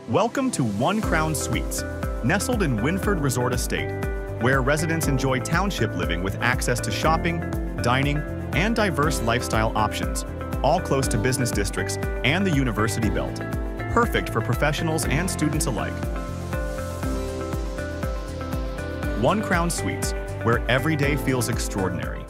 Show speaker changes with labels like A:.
A: Welcome to One Crown Suites, nestled in Winford Resort Estate, where residents enjoy township living with access to shopping, dining, and diverse lifestyle options, all close to business districts and the University Belt. Perfect for professionals and students alike. One Crown Suites, where every day feels extraordinary.